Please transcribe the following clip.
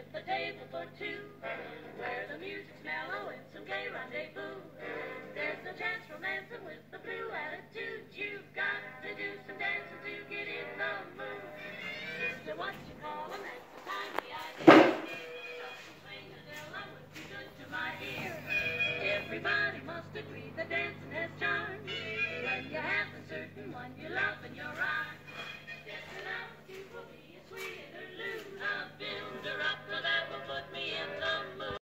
with a table for two, where the music's mellow and some gay rendezvous. There's no chance romancing with the blue attitude. You've got to do some dancing to get in the mood. Sister, what you